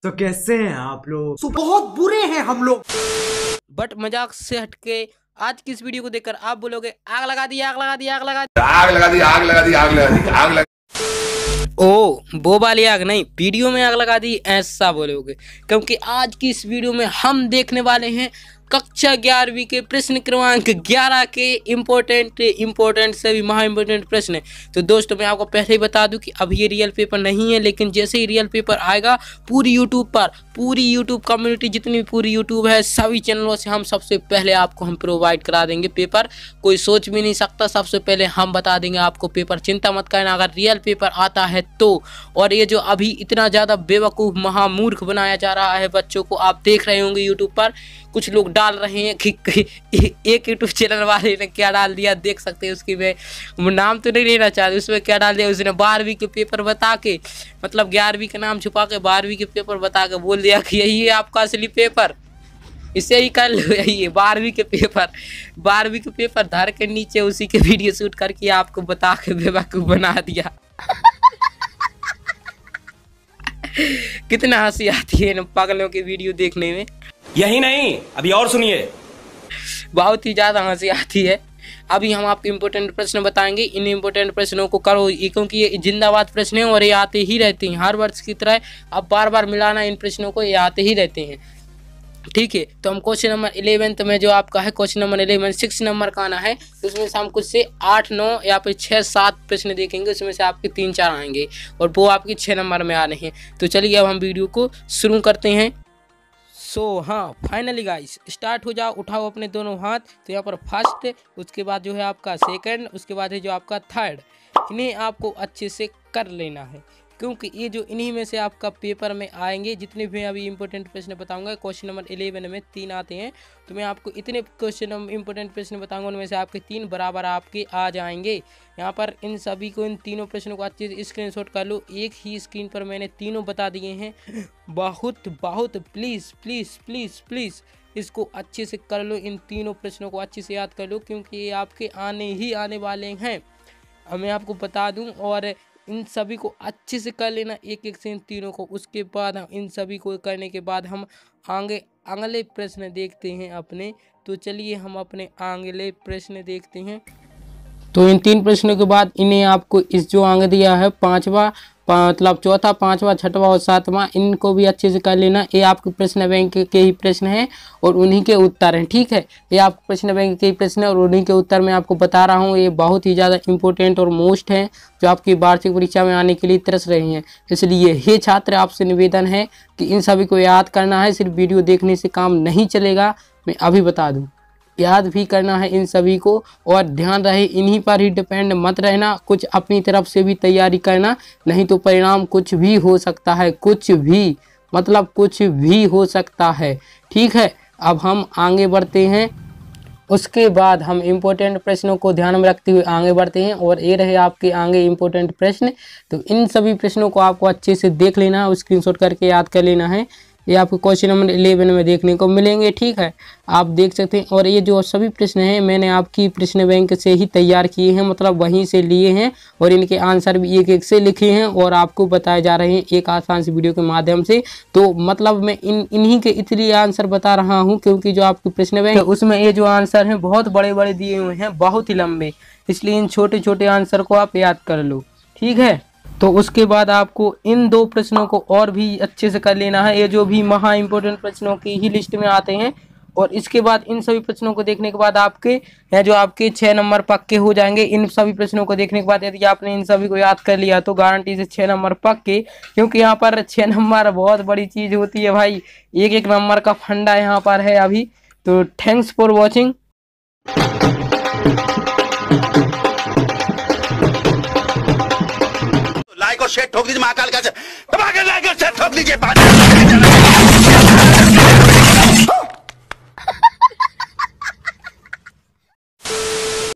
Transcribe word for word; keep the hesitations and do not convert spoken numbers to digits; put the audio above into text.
तो कैसे हैं आप लोग? तो बहुत बुरे हैं हम लोग। बट मजाक से हटके आज की इस वीडियो को देखकर आप बोलोगे आग लगा दी आग लगा दी आग लगा दी आग लगा दी आग लगा दी आग लगा दी आग लगा ओ वो वाली आग नहीं, वीडियो में आग लगा दी ऐसा बोलोगे, क्योंकि आज की इस वीडियो में हम देखने वाले हैं कक्षा ग्यारहवीं के प्रश्न क्रमांक ग्यारह के इम्पोर्टेंट इम्पोर्टेंट से भी महा इम्पोर्टेंट प्रश्न। तो दोस्तों मैं आपको पहले ही बता दूं कि अब ये रियल पेपर नहीं है, लेकिन जैसे ही रियल पेपर आएगा पूरी यूट्यूब पर पूरी यूट्यूब कम्युनिटी जितनी भी पूरी यूट्यूब है सभी चैनलों से हम सबसे पहले आपको हम प्रोवाइड करा देंगे पेपर। कोई सोच भी नहीं सकता, सबसे पहले हम बता देंगे आपको पेपर। चिंता मत करना अगर रियल पेपर आता है तो। और ये जो अभी इतना ज़्यादा बेवकूफ़ महामूर्ख बनाया जा रहा है बच्चों को, आप देख रहे होंगे यूट्यूब पर कुछ लोग डाल रहे हैं कि एक यूट्यूब चैनल वाले ने क्या डाल दिया, देख सकते हैं उसकी मैं नाम तो नहीं लेना चाहती, उसमें क्या डाल दिया उसने बारहवीं के पेपर बता के, मतलब ग्यारहवीं का नाम छुपा के बारहवीं के पेपर बता के बोल दिया कि यही है आपका असली पेपर, इसे ही कर लो, यही है बारहवीं के पेपर। बारहवीं के पेपर धर के नीचे उसी के वीडियो शूट करके आपको बता के बेवकूफ़ बना दिया। कितना हंसी आती है इन पागलों के वीडियो देखने में। यही नहीं अभी और सुनिए, बहुत ही ज़्यादा हंसी आती है। अभी हम आपको इम्पोर्टेंट प्रश्न बताएंगे, इन इम्पोर्टेंट प्रश्नों को करो, क्योंकि ये जिंदाबाद प्रश्न हैं और ये आते ही रहते हैं हर वर्ष की तरह। अब बार बार मिलाना इन प्रश्नों को, ये आते ही रहते हैं, ठीक है। तो हम क्वेश्चन नंबर इलेवेंथ में जो आपका है question number eleven six number का आना है, तो उसमें से हम कुछ से आठ नौ या फिर छः सात प्रश्न देखेंगे, उसमें से आपके तीन चार आएंगे और वो आपके छः नंबर में आ रहे हैं। तो चलिए अब हम वीडियो को शुरू करते हैं। सो so, हाँ फाइनली गाइस स्टार्ट हो जाओ, उठाओ अपने दोनों हाथ। तो यहाँ पर फर्स्ट, उसके बाद जो है आपका सेकंड, उसके बाद है जो आपका थर्ड, इन्हें आपको अच्छे से कर लेना है, क्योंकि ये जो इन्हीं में से आपका पेपर में आएंगे। जितने भी अभी इंपॉर्टेंट प्रश्न बताऊंगा, क्वेश्चन नंबर इलेवन में तीन आते हैं, तो मैं आपको इतने क्वेश्चन इंपॉर्टेंट प्रश्न बताऊंगा, उनमें से आपके तीन बराबर आपके आ जाएंगे। यहाँ पर इन सभी को, इन तीनों प्रश्नों को अच्छे से स्क्रीनशॉट कर लो। एक ही स्क्रीन पर मैंने तीनों बता दिए हैं। बहुत बहुत प्लीज़ प्लीज़ प्लीज़ प्लीज़ इसको अच्छे से कर लो, इन तीनों प्रश्नों को अच्छे से याद कर लो, क्योंकि ये आपके आने ही आने वाले हैं। अब मैं आपको बता दूँ, और इन सभी को अच्छे से कर लेना एक एक से इन तीनों को। उसके बाद हम इन सभी को करने के बाद हम आगे अगले प्रश्न देखते हैं अपने। तो चलिए हम अपने अगले प्रश्न देखते हैं। तो इन तीन प्रश्नों के बाद इन्हें आपको इस जो आगे दिया है पांचवा, मतलब चौथा, पांचवा, छठवां और सातवां, इनको भी अच्छे से कर लेना। ये आपके प्रश्न बैंक के ही प्रश्न हैं और उन्हीं के उत्तर हैं, ठीक है। ये आपके प्रश्न बैंक के ही प्रश्न है और उन्हीं के उत्तर मैं आपको बता रहा हूँ। ये बहुत ही ज़्यादा इंपॉर्टेंट और मोस्ट हैं, जो आपकी वार्षिक परीक्षा में आने के लिए तरस रहे हैं। इसलिए हे छात्र, आपसे निवेदन है कि इन सभी को याद करना है। सिर्फ वीडियो देखने से काम नहीं चलेगा, मैं अभी बता दूँ, याद भी करना है इन सभी को। और ध्यान रहे इन्हीं पर ही डिपेंड मत रहना, कुछ अपनी तरफ से भी तैयारी करना, नहीं तो परिणाम कुछ भी हो सकता है, कुछ भी मतलब कुछ भी हो सकता है, ठीक है। अब हम आगे बढ़ते हैं। उसके बाद हम इम्पोर्टेंट प्रश्नों को ध्यान में रखते हुए आगे बढ़ते हैं, और ये रहे आपके आगे इम्पोर्टेंट प्रश्न। तो इन सभी प्रश्नों को आपको अच्छे से देख लेना है, स्क्रीनशॉट करके याद कर लेना है। ये आपको क्वेश्चन नंबर इलेवन में देखने को मिलेंगे, ठीक है, आप देख सकते हैं। और ये जो सभी प्रश्न हैं मैंने आपकी प्रश्न बैंक से ही तैयार किए हैं, मतलब वहीं से लिए हैं, और इनके आंसर भी एक एक से लिखे हैं और आपको बताए जा रहे हैं एक आसान सी वीडियो के माध्यम से। तो मतलब मैं इन इन्हीं के इसलिए आंसर बता रहा हूँ, क्योंकि जो आपकी प्रश्न बैंक है उसमें ये जो आंसर हैं बहुत बड़े बड़े दिए हुए हैं, बहुत ही लंबे, इसलिए इन छोटे छोटे आंसर को आप याद कर लो, ठीक है। तो उसके बाद आपको इन दो प्रश्नों को और भी अच्छे से कर लेना है, ये जो भी महा इम्पोर्टेंट प्रश्नों की ही लिस्ट में आते हैं। और इसके बाद इन सभी प्रश्नों को देखने के बाद आपके हैं जो आपके छः नंबर पक्के हो जाएंगे। इन सभी प्रश्नों को देखने के बाद यदि आपने इन सभी को याद कर लिया तो गारंटी से छः नंबर पक्के, क्योंकि यहाँ पर छः नंबर बहुत बड़ी चीज़ होती है भाई, एक एक नंबर का फंडा यहाँ पर है अभी। तो थैंक्स फॉर वॉचिंग। लाइक और शेयर ठोक दीजिए, महाकाल का दबा के लाइक और शेयर ठोक लीजिए।